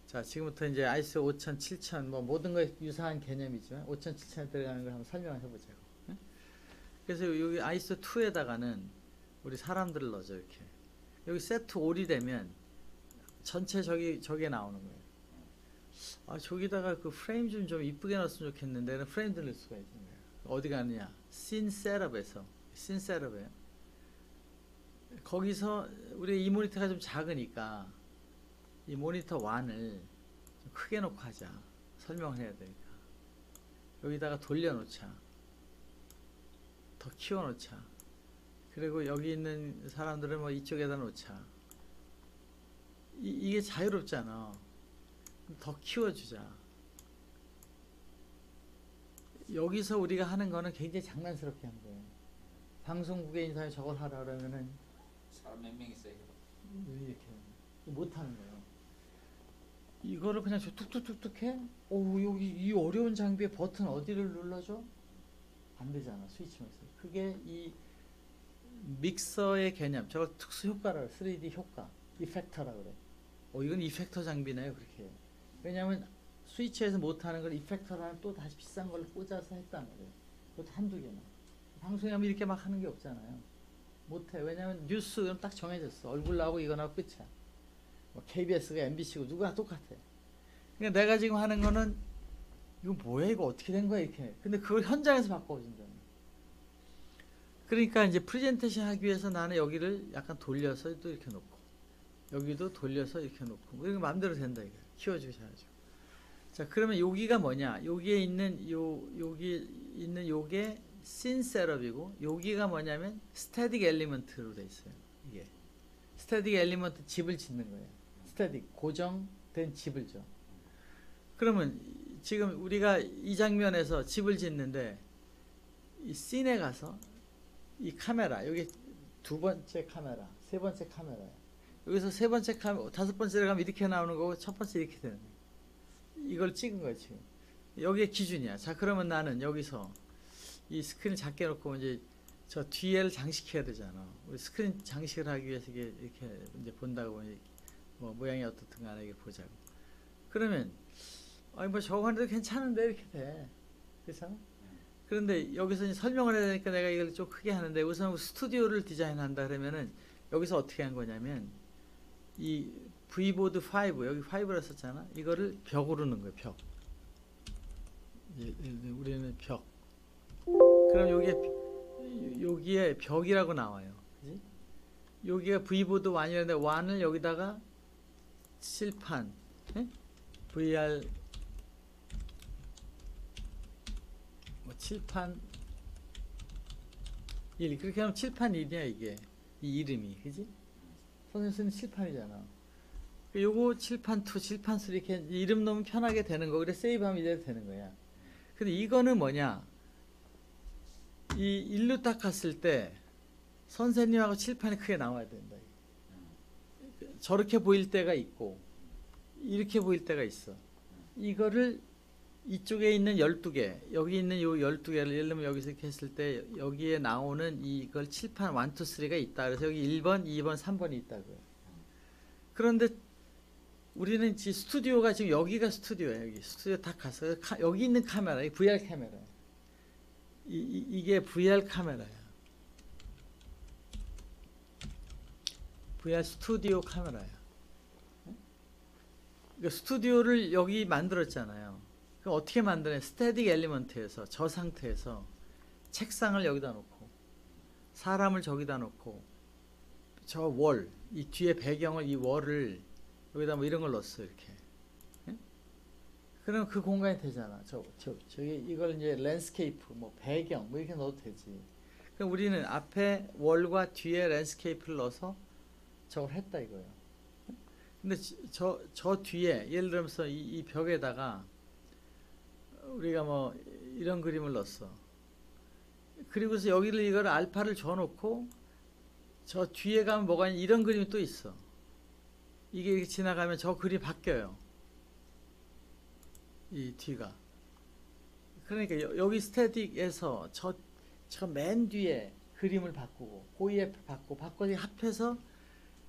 자, 지금부터 이제 ISO 5000, 7000 뭐 모든 거에 유사한 개념이지만 5000, 7000에 들어가는 걸 한번 설명을 해보자고. 응? 그래서 여기 ISO 2에다가는 우리 사람들을 넣어줘 이렇게. 여기 세트 올이 되면 전체 저게 나오는 거예요. 아, 저기다가 그 프레임 좀 이쁘게 넣었으면 좋겠는데 는 프레임도 넣을 수가 있는 거예요. 어디 가느냐? 씬 셋업에서 씬 셋업에 거기서 우리 이 모니터가 좀 작으니까 이 모니터 1을 좀 크게 놓고 하자. 설명을 해야 되니까. 여기다가 돌려놓자. 더 키워놓자. 그리고 여기 있는 사람들은 뭐 이쪽에다 놓자. 이게 자유롭잖아. 더 키워주자. 여기서 우리가 하는 거는 굉장히 장난스럽게 하는 거예요. 방송국에 인사에 저걸 하라 그러면은 사람 몇 명 있어요? 이렇게 못하는 거예요. 이거를 그냥 툭툭툭툭 해? 오, 여기 이 어려운 장비에 버튼 어디를 눌러줘? 안 되잖아, 스위치면서. 그게 이 믹서의 개념, 저거 특수 효과라, 3D 효과, 이펙터라 그래. 이건 이펙터 장비네요, 그렇게 해요. 왜냐면 스위치에서 못하는 걸 이펙터라는 또 다시 비싼 걸 꽂아서 했단 말이에요. 그것도 한두 개만. 방송에 하면 이렇게 막 하는 게 없잖아요. 못해. 왜냐면 뉴스는 딱 정해졌어. 얼굴 나오고 이거 나오고 끝이야. 뭐 KBS가 MBC고 누구나 똑같아. 그러니까 내가 지금 하는 거는 이거 뭐야, 이거 어떻게 된 거야, 이렇게. 근데 그걸 현장에서 바꿔준다는. 그러니까 이제 프레젠테이션 하기 위해서 나는 여기를 약간 돌려서 또 이렇게 놓고 여기도 돌려서 이렇게 놓고 이거 마음대로 된다, 이거. 키워주셔야죠. 자, 그러면 여기가 뭐냐? 여기에 있는 여기 있는 요게 씬 셋업이고, 여기가 뭐냐면 스태틱 엘리먼트로 돼 있어요. 이게 스태틱 엘리먼트 집을 짓는 거예요. 스태틱 고정된 집을 줘. 그러면 지금 우리가 이 장면에서 집을 짓는데 이 씬에 가서 이 카메라, 여기 두 번째 카메라, 세 번째 카메라예요. 여기서 세 번째 카메라, 다섯 번째로 가면 이렇게 나오는 거고 첫 번째 이렇게 되는 거예요. 이걸 찍은 거예요, 지금. 여기에 기준이야. 자, 그러면 나는 여기서 이 스크린 작게 놓고 이제 저 뒤에를 장식해야 되잖아. 우리 스크린 장식을 하기 위해서 이렇게 이제 본다고 뭐 모양이 어떻든 간에 이게 보자고. 그러면 아니 뭐 저거 하는데 괜찮은데 이렇게 돼. 그렇잖아? 그런데 여기서 이제 설명을 해야 되니까 내가 이걸 좀 크게 하는데, 우선 스튜디오를 디자인한다 그러면은 여기서 어떻게 한 거냐면 이 V보드 5, 여기 5라 썼잖아. 이거를 벽으로 넣은 거예요, 벽. 우리는 벽. 그럼 여기에 벽이라고 나와요. 그지? 여기가 V보드 1이었는데 1을 여기다가 칠판, 예? VR 뭐 칠판 1, 그렇게 하면 칠판 1이야 이게. 이 이름이, 그지? 선생님 쓰는 칠판이잖아. 요거 칠판 2, 칠판 3 이렇게 이름 넣으면 편하게 되는 거. 그래 세이브하면 이대로 되는 거야. 근데 이거는 뭐냐? 이 일로 딱 갔을 때 선생님하고 칠판이 크게 나와야 된다. 저렇게 보일 때가 있고 이렇게 보일 때가 있어. 이거를 이쪽에 있는 12개, 여기 있는 요 12개를 예를 들면 여기서 이렇게 했을 때 여기에 나오는 이걸 칠판 1, 2, 3가 있다. 그래서 여기 1번, 2번, 3번이 있다고요. 그런데 우리는 지 스튜디오가 지금 여기가 스튜디오야. 여기 스튜디오 딱 가서 여기 있는 카메라, 이 VR 카메라. 이게 VR 카메라야. VR 스튜디오 카메라야. 그러니까 스튜디오를 여기 만들었잖아요. 그럼 어떻게 만드냐? 스태틱 엘리먼트에서 저 상태에서 책상을 여기다 놓고 사람을 저기다 놓고 저 월, 이 뒤에 배경을 이 월을 여기다 뭐 이런 걸 넣었어 이렇게. 예? 그러면 그 공간이 되잖아. 저기 이걸 이제 랜드스케이프, 뭐 배경 뭐 이렇게 넣어도 되지. 그럼 우리는 앞에 월과 뒤에 랜드스케이프를 넣어서 저걸 했다 이거예요. 근데 저 뒤에 예를 들면서 이 벽에다가 우리가 뭐 이런 그림을 넣었어. 그리고서 여기를 이걸 알파를 줘놓고 저 뒤에 가면 뭐가 있냐, 이런 그림이 또 있어. 이게 이렇게 지나가면 저 그림이 바뀌어요. 이 뒤가. 그러니까 여기 스태틱에서 저 맨 뒤에 그림을 바꾸고 고이에 바꿔서 합해서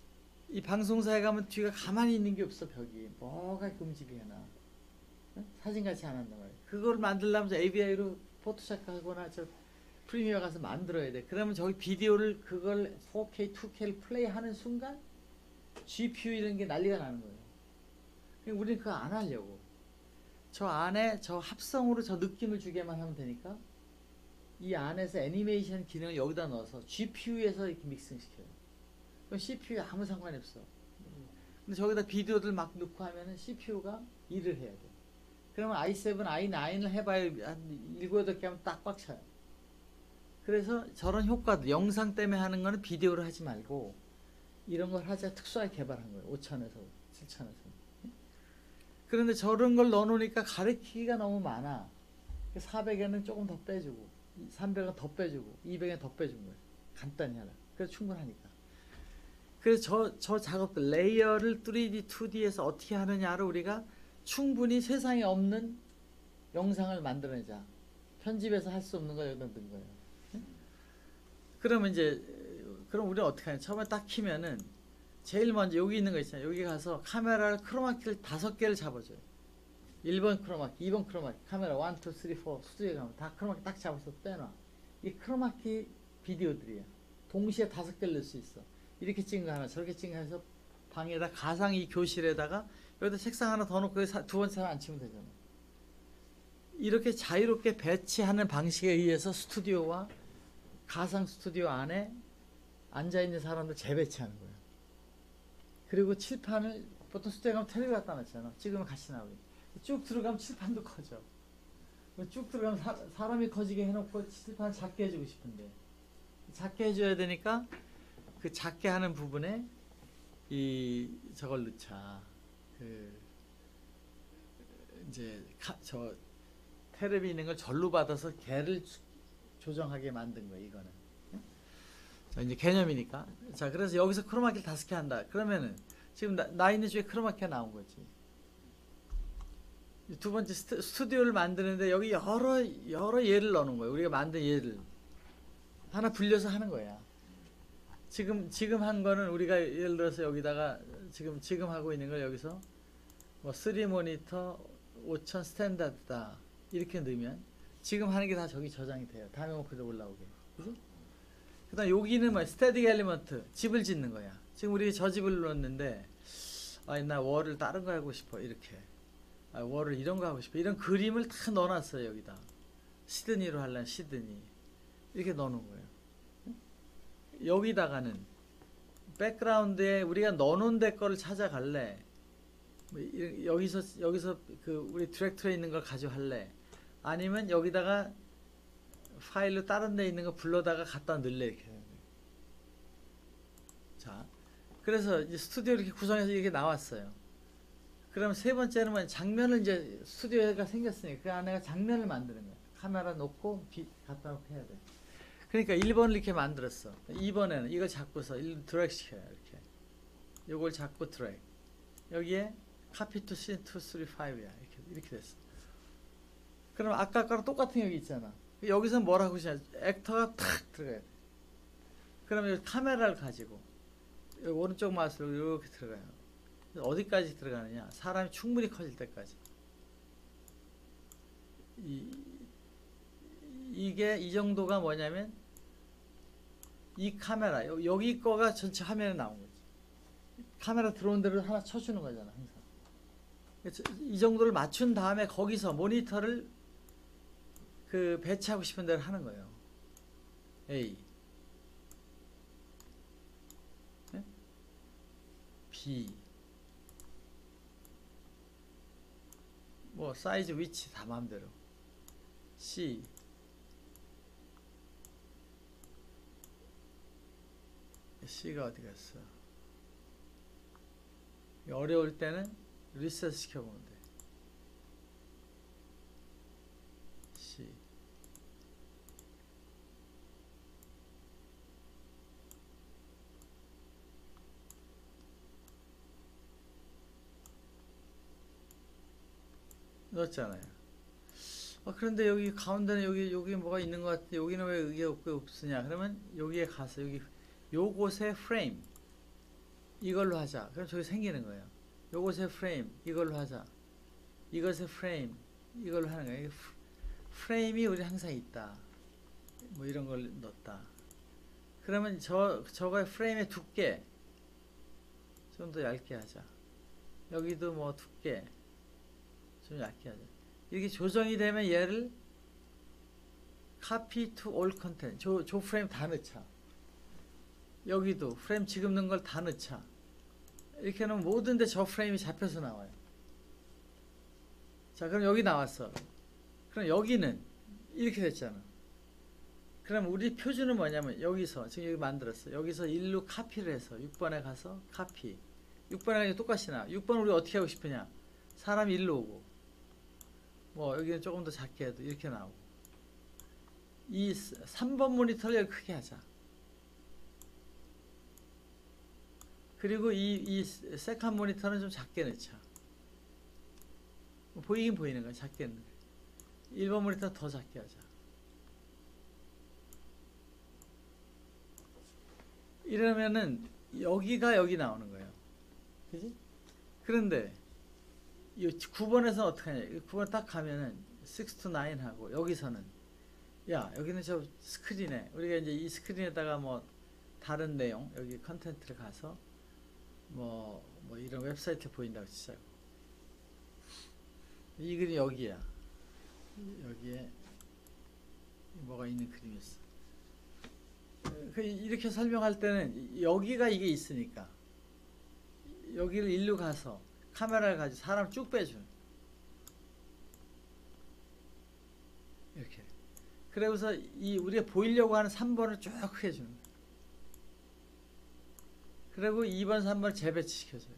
이 방송사에 가면 뒤가 가만히 있는 게 없어. 벽이 뭐가 이렇게 움직이나. 응? 사진같이 안 한단 말이야. 그걸 만들려면 AVI로 포토샵 하거나 저 프리미어 가서 만들어야 돼. 그러면 저기 비디오를 그걸 4K, 2K를 플레이하는 순간 GPU 이런 게 난리가 나는 거예요. 그러니까 우리는 그거 안 하려고. 저 안에 저 합성으로 저 느낌을 주게만 하면 되니까 이 안에서 애니메이션 기능을 여기다 넣어서 GPU에서 이렇게 믹싱시켜요. 그럼 CPU에 아무 상관이 없어. 근데 저기다 비디오들 막 넣고 하면은 CPU가 일을 해야 돼. 그러면 i7, i9을 해봐야 한 7, 8개 하면 딱 꽉 차요. 그래서 저런 효과들, 영상 때문에 하는 거는 비디오로 하지 말고 이런 걸 하자 특수하게 개발한 거예요. 5천에서 7천에서. 그런데 저런 걸 넣어놓으니까 가리키기가 너무 많아. 400에는 조금 더 빼주고 300은 더 빼주고 200은 더 빼준 거예요. 간단히 하라. 그래서 충분하니까. 그래서 저 작업들 레이어를 3D, 2D에서 어떻게 하느냐를 우리가 충분히 세상에 없는 영상을 만들어내자. 편집해서 할 수 없는 거 여기다 넣은 거예요. 그러면 이제 그럼 우리는 어떻게 하냐? 처음에 딱 키면은 제일 먼저 여기 있는 거 있잖아요. 여기 가서 카메라를 크로마키를 5개를 잡아줘요. 1번 크로마키, 2번 크로마키, 카메라 1, 2, 3, 4 스튜디오에 가면 다 크로마키 딱 잡아서 빼놔. 이 크로마키 비디오들이야. 동시에 5개를 넣을 수 있어. 이렇게 찍은 거 하나, 저렇게 찍은 거 해서 방에다 가상 이 교실에다가 여기다 책상 하나 더 놓고 두 번째 사람 앉히면 되잖아. 이렇게 자유롭게 배치하는 방식에 의해서 스튜디오와 가상 스튜디오 안에 앉아있는 사람들 재배치하는 거예요. 그리고 칠판을 보통 스튜디오 가면 텔레비 갖다 놨잖아. 찍으면 같이 나오게. 쭉 들어가면 칠판도 커져. 쭉 들어가면 사람이 커지게 해놓고 칠판 작게 해주고 싶은데 작게 해줘야 되니까 그 작게 하는 부분에 저걸 넣자. 이제 저 텔레비 있는 걸 절로 받아서 걔를 조정하게 만든 거예요. 이거는. 자, 이제 개념이니까. 자, 그래서 여기서 크로마키를 5개 한다. 그러면은 지금 나 있는 쪽에 크로마키가 나온 거지. 두 번째 스튜디오를 만드는데 여기 여러 예를 넣는 거예요. 우리가 만든 예를 하나 불려서 하는 거야. 지금 한 거는 우리가 예를 들어서 여기다가 지금 하고 있는 걸 여기서 뭐 3모니터 5000 스탠다드다 이렇게 넣으면 지금 하는 게 다 저기 저장이 돼요. 다음에 뭐 그대로 올라오게. 그죠? 그 다음 여기는 뭐 스태틱 엘리먼트 집을 짓는 거야. 지금 우리 저 집을 넣었는데 나 월을 다른 거 하고 싶어 이렇게. 월을 이런 거 하고 싶어. 이런 그림을 다 넣어놨어요. 여기다. 시드니로 하려면 시드니 이렇게 넣어놓은 거예요. 여기다가는 백그라운드에 우리가 넣어놓은 데 거를 찾아갈래. 여기서 그 우리 디렉터리에 있는 걸 가져갈래. 아니면 여기다가 파일로 다른 데 있는 거 불러다가 갖다 넣을래 이렇게. 자, 그래서 이제 스튜디오 이렇게 구성해서 이렇게 나왔어요. 그럼 세 번째는 뭐 장면을 이제 스튜디오가 생겼으니까 그 안에가 장면을 만드는 거야. 카메라 놓고 갖다 놓고 해야 돼. 그러니까 1번을 이렇게 만들었어. 2번에는 이걸 잡고서 드래그 시켜요. 이렇게. 요걸 잡고 드래그. 여기에 copy to scene 2, 3, 5야. 이렇게 됐어. 그럼 아까 거랑 똑같은 여기 있잖아. 여기서 뭐라고 하시냐. 액터가 탁 들어가야 돼. 그러면 여기 카메라를 가지고 여기 오른쪽 마우스로 이렇게 들어가요. 어디까지 들어가느냐. 사람이 충분히 커질 때까지. 이게 이 정도가 뭐냐면 이 카메라 여기 거가 전체 화면에 나온 거지. 카메라 들어온 대로 하나 쳐주는 거잖아 항상. 그래서 이 정도를 맞춘 다음에 거기서 모니터를 그 배치하고 싶은 대로 하는 거예요. A 네? B 뭐 사이즈 위치 다 마음대로 C C가 어디 갔어? 어려울 때는 리셋 시켜보면 돼. C 넣었잖아요. 그런데 여기 가운데는 여기 뭐가 있는 것 같은데 여기는 왜 이게 없으냐? 그러면 여기에 가서 요곳의 프레임 이걸로 하자. 그럼 저기 생기는 거예요. 요것의 프레임 이걸로 하자. 이것의 프레임 이걸로 하는 거예요. 프레임이 우리 항상 있다. 뭐 이런 걸 넣었다. 그러면 저거의 프레임의 두께 좀 더 얇게 하자. 여기도 뭐 두께 좀 얇게 하자. 이렇게 조정이 되면 얘를 copy to all content. 저 프레임 다 넣자. 여기도 프레임 지금 넣은 걸 다 넣자. 이렇게 하면 모든 데 저 프레임이 잡혀서 나와요. 자, 그럼 여기 나왔어. 그럼 여기는 이렇게 됐잖아. 그럼 우리 표준은 뭐냐면 여기서 지금 여기 만들었어. 여기서 1로 카피를 해서 6번에 가서 카피. 6번에 가서 똑같이 나와. 6번 우리 어떻게 하고 싶으냐? 사람이 1로 오고 뭐 여기는 조금 더 작게 해도 이렇게 나오고 이 3번 모니터를 크게 하자. 그리고 이 세컨 모니터는 좀 작게 넣자. 보이긴 보이는 거야. 작게 넣는 거야. 1번 모니터 더 작게 하자. 이러면은 여기가 여기 나오는 거예요. 그지? 그런데 이 9번에서 어떻게 하냐. 9번 딱 가면은 6 to 9 하고 여기서는 야 여기는 저 스크린에 우리가 이제 이 스크린에다가 뭐 다른 내용 여기 컨텐츠를 가서 뭐 이런 웹사이트 보인다고 치자고. 이 그림 여기야. 여기에 뭐가 있는 그림이었어. 이렇게 설명할 때는 여기가 이게 있으니까 여기를 일로 가서 카메라를 가지고 사람 쭉 빼줘. 이렇게. 그래서 이 우리가 보이려고 하는 3번을 쭉 크게 주는 거야. 그리고 2번, 3번 재배치시켜줘요.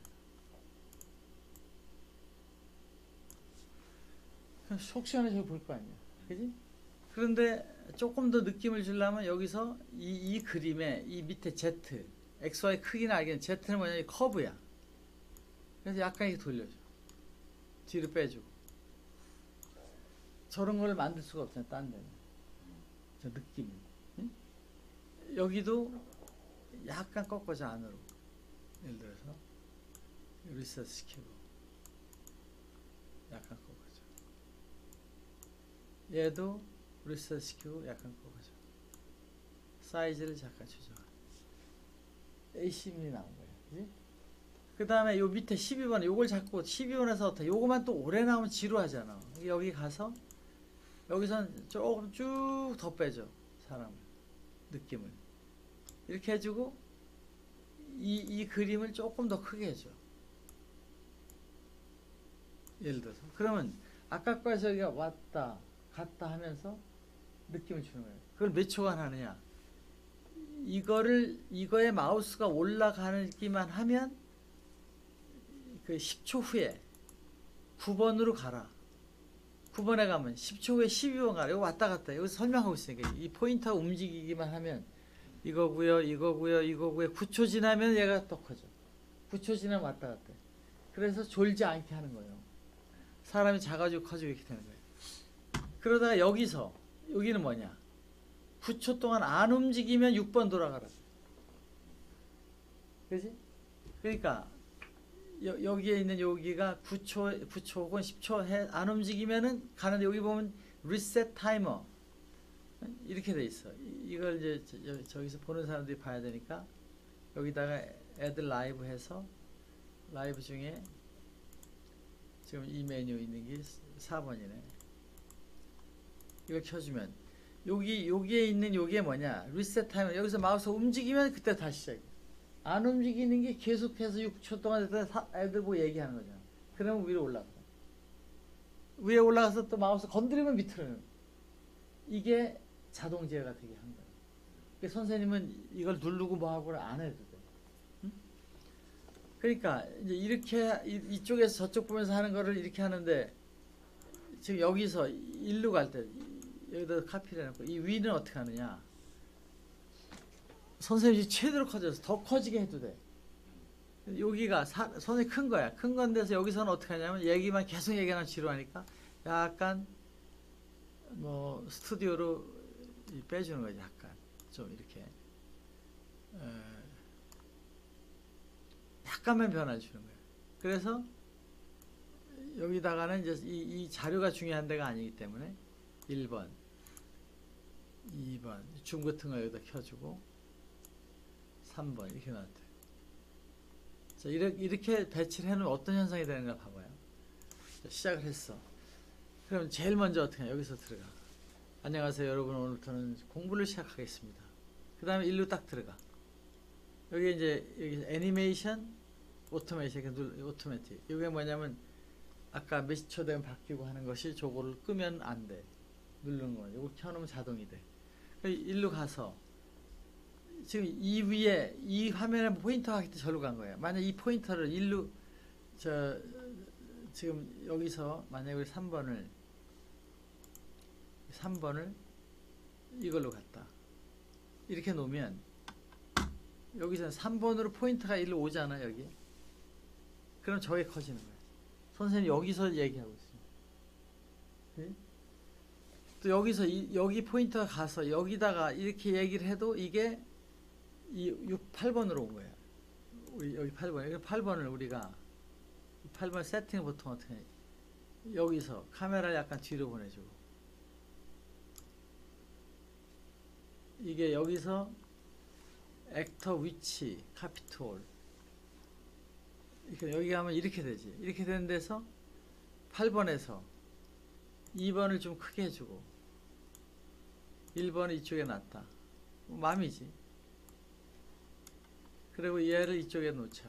속 시원해서 볼 거 아니야. 그지? 그런데 조금 더 느낌을 주려면 여기서 이 그림에 이 밑에 Z, XY 크기는 알겠는데 Z는 뭐냐면 커브야. 그래서 약간 이렇게 돌려줘. 뒤로 빼주고. 저런 걸 만들 수가 없잖아, 딴 데는. 저 느낌. 응? 여기도 약간 꺾어져, 안으로. 예를 들어서, 리셋 시키고. 약간 꺾어져. 얘도 리셋 시키고, 약간 꺾어져. 사이즈를 잠깐 조정해. AC1이 나온 거야. 그지? 그 다음에 요 밑에 12번, 요걸 잡고 12번에서 어떻게, 요거만 또 오래 나오면 지루하잖아. 여기 가서, 여기선 조금 쭉 더 빼줘. 사람을. 느낌을. 이렇게 해주고, 이 그림을 조금 더 크게 해줘. 예를 들어서. 그러면, 아까 거에서 여기가 왔다, 갔다 하면서 느낌을 주는 거예요. 그걸 몇 초간 하느냐. 이거에 마우스가 올라가기만 하면, 그 10초 후에 9번으로 가라. 9번에 가면 10초 후에 12번 가라. 이거 왔다 갔다. 여기서 설명하고 있으니까 이 포인터가 움직이기만 하면 이거고요, 이거고요, 이거고요. 9초 지나면 얘가 또 커져. 9초 지나면 왔다 갔다. 그래서 졸지 않게 하는 거예요. 사람이 작아지고 커지고 이렇게 되는 거예요. 그러다가 여기는 뭐냐. 9초 동안 안 움직이면 6번 돌아가라. 그지? 그러니까 여기에 있는 여기가 9초 혹은 10초 안 움직이면은 가는데 여기 보면 리셋 타이머 이렇게 돼 있어. 이걸 이제 저기서 보는 사람들이 봐야 되니까 여기다가 애들 라이브 해서 라이브 중에 지금 이 메뉴 있는 게 4번이네. 이걸 켜주면 여기에 있는 요게 뭐냐 리셋 타이머. 여기서 마우스 움직이면 그때 다시 시작해. 안 움직이는 게 계속해서 6초 동안 애들 보고 얘기하는 거잖아. 그러면 위로 올라가. 위에 올라가서 또 마우스 건드리면 밑으로. 이게 자동 제어가 되게 한 거야. 그러니까 선생님은 이걸 누르고 뭐 하고 안 해도 돼. 응? 그러니까 이제 이렇게 이쪽에서 저쪽 보면서 하는 거를 이렇게 하는데 지금 여기서 일로 갈 때 여기다 카피를 해놓고 이 위는 어떻게 하느냐. 선생님이 최대로 커져서 더 커지게 해도 돼. 여기가 선생님이 큰 거야. 큰 건데서 여기서는 어떻게 하냐면 얘기만 계속 얘기하면 지루하니까 약간 뭐 스튜디오로 빼주는 거지. 약간 좀 이렇게 약간만 변화를 주는 거예요. 그래서 여기다가는 이제 이 자료가 중요한 데가 아니기 때문에 1번, 2번 줌 같은 거 여기다 켜주고 3번 이렇게 놔둬요. 자, 이렇게 배치를 해놓으면 어떤 현상이 되는가 봐봐요. 자, 시작을 했어. 그럼 제일 먼저 어떻게 해? 여기서 들어가. 안녕하세요 여러분, 오늘부터는 공부를 시작하겠습니다. 그 다음에 일로 딱 들어가. 여기 이제 여기 애니메이션, 오토매틱, 오토매틱. 이게 뭐냐면 아까 몇 초 되면 바뀌고 하는 것이 저거를 끄면 안 돼. 누르는 거예요. 이거 켜놓으면 자동이 돼. 일로 가서 지금 이 위에 이 화면에 포인터가 있을 때 절로 간 거예요. 만약 이 포인터를 일로 지금 여기서 만약에 우리 3번을 이걸로 갔다. 이렇게 놓으면 여기서 3번으로 포인터가 일로 오잖아 여기. 그럼 저게 커지는 거예요. 선생님이 여기서 얘기하고 있어요. 네? 또 여기서 여기 포인터가 가서 여기다가 이렇게 얘기를 해도 이게 이 8번으로 온 거예요. 우리 여기 8번. 여기 8번을 우리가 8번 세팅을 보통 어떻게 해? 여기서 카메라를 약간 뒤로 보내주고 이게 여기서 액터 위치 카피톨 여기 가면 이렇게 되지. 이렇게 되는 데서 8번에서 2번을 좀 크게 해주고 1번은 이쪽에 놨다. 맘이지. 그리고 얘를 이쪽에 놓자.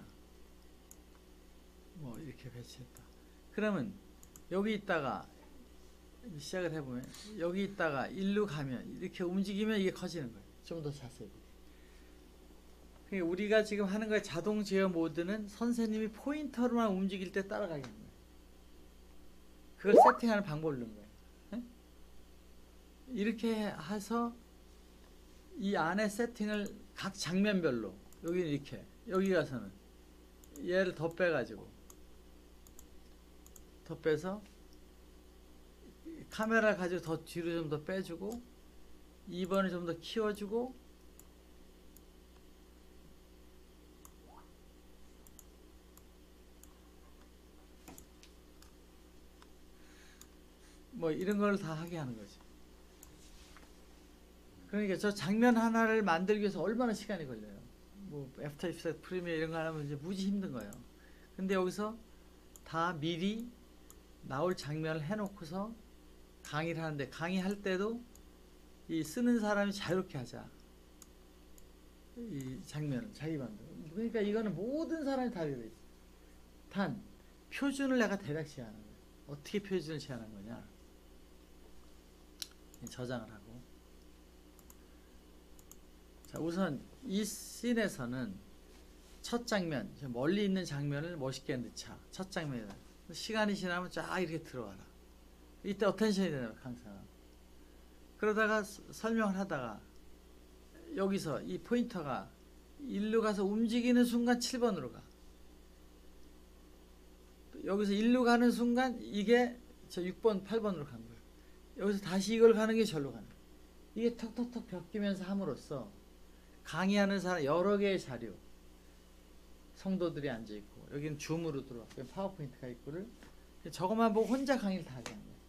뭐 이렇게 배치했다. 그러면 여기 있다가 시작을 해보면 여기 있다가 일로 가면 이렇게 움직이면 이게 커지는 거예요. 좀 더 자세히 보게. 그러니까 우리가 지금 하는 거의 자동 제어 모드는 선생님이 포인터로만 움직일 때 따라가게 하는 거예요. 그걸 세팅하는 방법을 넣는 거예요. 네? 이렇게 해서 이 안에 세팅을 각 장면별로 여기는 이렇게 여기 가서는 얘를 더 빼가지고 더 빼서 카메라를 가지고 더 뒤로 좀 더 빼주고 2번을 좀 더 키워주고 뭐 이런 걸 다 하게 하는 거지. 그러니까 저 장면 하나를 만들기 위해서 얼마나 시간이 걸려요. 뭐 애프터 이펙트 프리미어 이런 거 하면 이제 무지 힘든 거예요. 근데 여기서 다 미리 나올 장면을 해놓고서 강의를 하는데 강의할 때도 이 쓰는 사람이 자유롭게 하자. 이 장면을 자기 만들어. 그러니까 이거는 모든 사람이 다 되어 있어. 단 표준을 내가 대략 제안하는 거예요. 어떻게 표준을 제안한 거냐? 저장을 하고. 자, 우선 이 씬에서는 첫 장면, 멀리 있는 장면을 멋있게 넣자. 첫 장면이다. 시간이 지나면 쫙 이렇게 들어와라. 이때 어텐션이 되는 강사. 그러다가 설명을 하다가 여기서 이 포인터가 일로 가서 움직이는 순간 7번으로 가. 여기서 일로 가는 순간 이게 저 6번, 8번으로 간 거예요. 여기서 다시 이걸 가는 게 절로 가는 거예요. 이게 턱턱턱 벽기면서 함으로써 강의하는 사람 여러 개의 자료 성도들이 앉아있고 여기는 줌으로 들어와 파워포인트가 있고를 저것만 보고 혼자 강의를 다 하게 하는 거예요.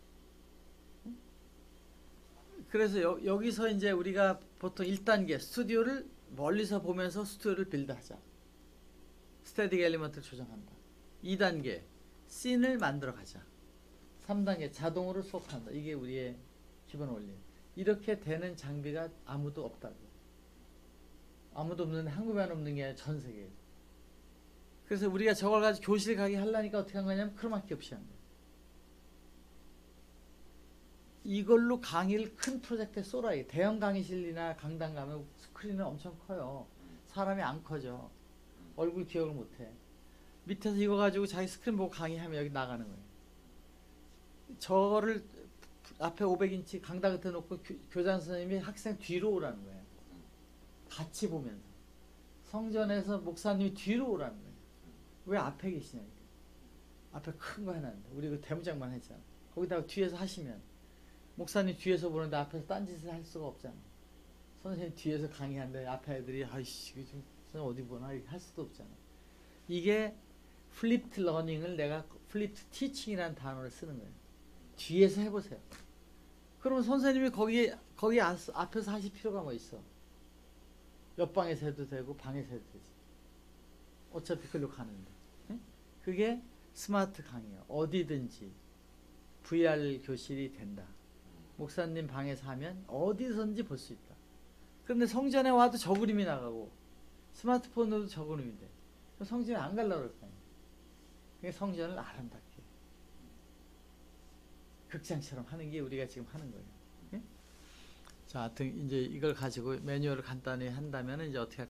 그래서 여기서 이제 우리가 보통 1단계 스튜디오를 멀리서 보면서 스튜디오를 빌드하자. 스태틱 엘리먼트를 조정한다. 2단계 씬을 만들어 가자. 3단계 자동으로 수업한다. 이게 우리의 기본 원리. 이렇게 되는 장비가 아무도 없다고. 아무도 없는데 한국에만 없는 게 아니라 전 세계에. 그래서 우리가 저걸 가지고 교실 가게 하려니까 어떻게 한 거냐면 크로마키 없이 한 거예요. 이걸로 강의를 큰 프로젝트에 쏘라요. 대형 강의실이나 강당 가면 스크린은 엄청 커요. 사람이 안 커져. 얼굴 기억을 못해. 밑에서 이거 가지고 자기 스크린 보고 강의하면 여기 나가는 거예요. 저거를 앞에 500인치 강당 끝에 놓고 교장 선생님이 학생 뒤로 오라는 거예요. 같이 보면서. 성전에서 목사님이 뒤로 오라는 거예요. 왜 앞에 계시냐. 앞에 큰 거 해놨는데. 우리 그 대문짝만 했잖아. 거기다가 뒤에서 하시면 목사님 뒤에서 보는데 앞에서 딴짓을 할 수가 없잖아. 선생님 뒤에서 강의하는데 앞에 애들이 아이씨 지금 어디 보나 이렇게 할 수도 없잖아. 이게 플립트 러닝을 내가 플립트 티칭이라는 단어를 쓰는 거예요. 뒤에서 해보세요. 그러면 선생님이 거기 앞에서 하실 필요가 뭐 있어? 옆방에서 해도 되고 방에서 해도 되지. 어차피 글로 가는데. 네? 그게 스마트 강의야. 어디든지 VR 교실이 된다. 목사님 방에서 하면 어디선지 볼 수 있다. 그런데 성전에 와도 저 그림이 나가고 스마트폰으로도 저 그림이 돼. 성전에 안 가려고 그럴 거 아니야. 그게 성전을 아름답게 극장처럼 하는 게 우리가 지금 하는 거예요. 예? 자, 하여튼 이제 이걸 가지고 매뉴얼을 간단히 한다면 이제 어떻게